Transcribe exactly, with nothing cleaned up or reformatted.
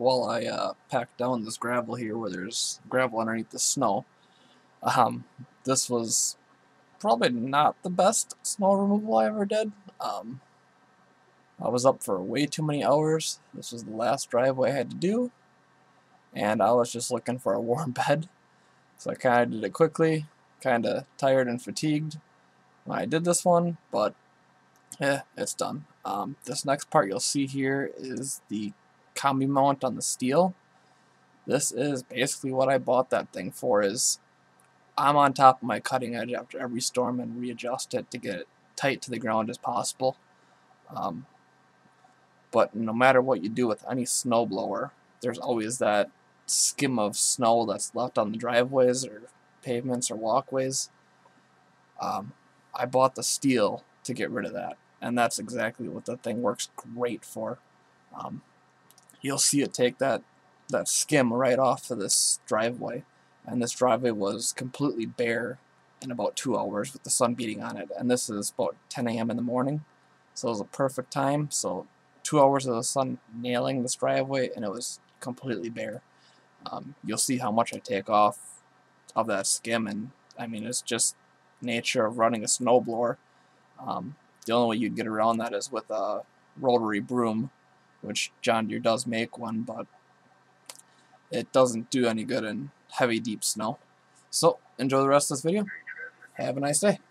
while I uh, packed down this gravel here where there's gravel underneath the snow. Um, this was probably not the best snow removal I ever did. Um, I was up for way too many hours. This was the last driveway I had to do, and I was just looking for a warm bed. So I kind of did it quickly, kind of tired and fatigued when I did this one, but eh, it's done. Um, this next part you'll see here is the combi mount on the Stihl. This is basically what I bought that thing for. Is I'm on top of my cutting edge after every storm and readjust it to get it tight to the ground as possible. Um, but no matter what you do with any snowblower, there's always that skim of snow that's left on the driveways or pavements or walkways. Um, I bought the Stihl to get rid of that, and that's exactly what the thing works great for. Um, you'll see it take that that skim right off of this driveway, and this driveway was completely bare in about two hours with the sun beating on it, and this is about ten A M in the morning, so it was a perfect time. So two hours of the sun nailing this driveway, and it was completely bare. Um, you'll see how much I take off of that skim, and I mean, it's just nature of running a snowblower. Um, the only way you'd get around that is with a rotary broom, which John Deere does make one, but it doesn't do any good in heavy, deep snow. So, enjoy the rest of this video. Have a nice day.